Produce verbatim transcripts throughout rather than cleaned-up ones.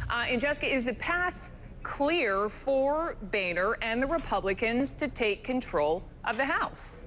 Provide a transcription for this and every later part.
Uh, and Jessica, is the path clear for Boehner and the Republicans to take control of the House?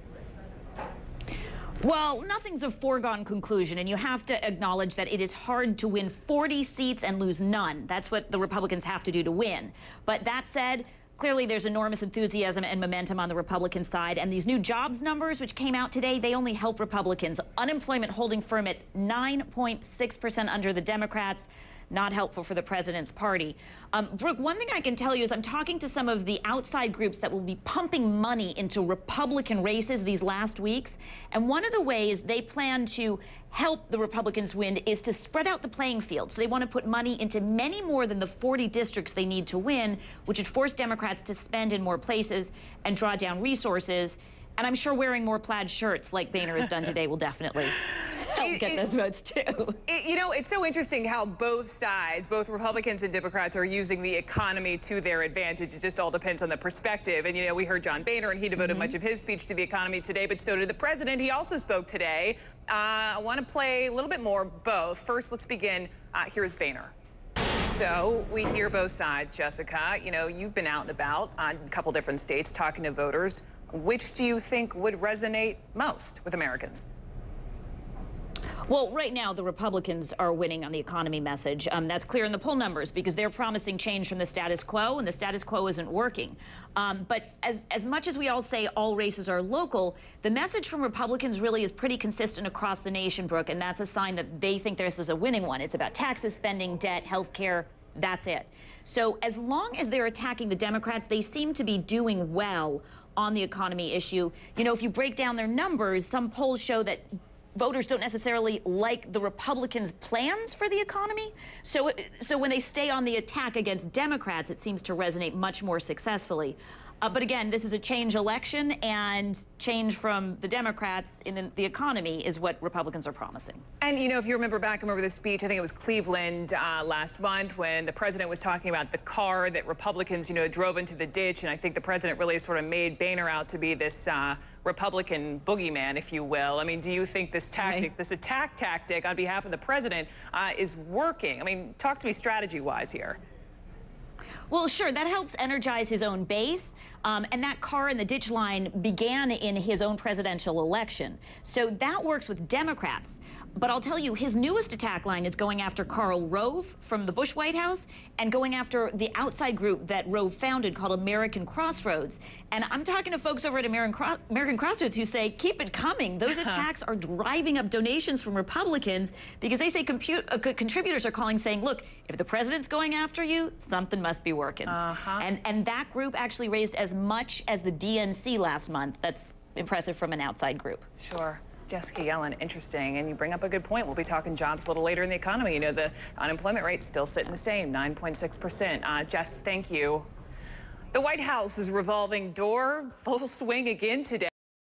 Well, nothing's a foregone conclusion, and you have to acknowledge that it is hard to win forty seats and lose none. That's what the Republicans have to do to win. But that said, clearly there's enormous enthusiasm and momentum on the Republican side, and these new jobs numbers, which came out today, they only help Republicans. Unemployment holding firm at nine point six percent under the Democrats. Not helpful for the president's party. Um, Brooke, one thing I can tell you is I'm talking to some of the outside groups that will be pumping money into Republican races these last weeks. And one of the ways they plan to help the Republicans win is to spread out the playing field. So they want to put money into many more than the forty districts they need to win, which would force Democrats to spend in more places and draw down resources. And I'm sure wearing more plaid shirts like Boehner has done today will definitely help get those votes, too. It, you know, it's so interesting how both sides, both Republicans and Democrats, are using the economy to their advantage. It just all depends on the perspective. And, you know, we heard John Boehner, and he devoted mm-hmm. much of his speech to the economy today, but so did the president. He also spoke today. Uh, I want to play a little bit more both. First, let's begin. Uh, here's Boehner. So we hear both sides, Jessica. You know, you've been out and about on a couple different states talking to voters. Which do you think would resonate most with Americans? Well, right now, the Republicans are winning on the economy message. Um, that's clear in the poll numbers because they're promising change from the status quo, and the status quo isn't working. Um, but as, as much as we all say all races are local, the message from Republicans really is pretty consistent across the nation, Brooke, and that's a sign that they think this is a winning one. It's about taxes, spending, debt, health care. That's it. So as long as they're attacking the Democrats, they seem to be doing well on the economy issue. You know, if you break down their numbers, some polls show that voters don't necessarily like the Republicans' plans for the economy. So, it, so when they stay on the attack against Democrats, it seems to resonate much more successfully. Uh, but again, this is a change election, and change from the Democrats in the economy is what Republicans are promising. And, you know, if you remember back, remember the speech, I think it was Cleveland uh, last month when the president was talking about the car that Republicans, you know, drove into the ditch. And I think the president really sort of made Boehner out to be this uh, Republican boogeyman, if you will. I mean, do you think this tactic, right. this attack tactic on behalf of the president uh, is working? I mean, talk to me strategy-wise here. Well, sure, that helps energize his own base. Um, and that car in the ditch line began in his own presidential election. So that works with Democrats. But I'll tell you, his newest attack line is going after Karl Rove from the Bush White House and going after the outside group that Rove founded called American Crossroads. And I'm talking to folks over at American, Cro American Crossroads who say, keep it coming. Those attacks are driving up donations from Republicans because they say compute, uh, contributors are calling saying, look, if the president's going after you, something must be working. Uh-huh. And, and that group actually raised as much as the D N C last month. That's impressive from an outside group. Sure. Jessica Yellen, interesting. And you bring up a good point. We'll be talking jobs a little later in the economy. You know, the unemployment rate's still sitting the same, nine point six percent. Uh, Jess, thank you. The White House is revolving door full swing again today.